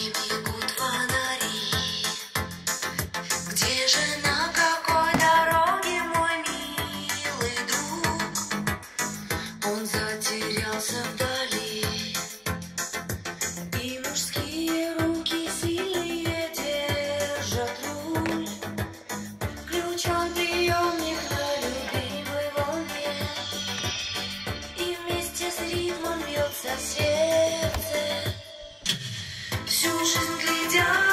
не бегут фонари. Где же, на какой дороге мой милый друг? Он затерялся вдали, и мужские руки сильные держат руль. Включен приемник на любимой волне, и вместе с ритмом бьется сердце. Всю жизнь глядя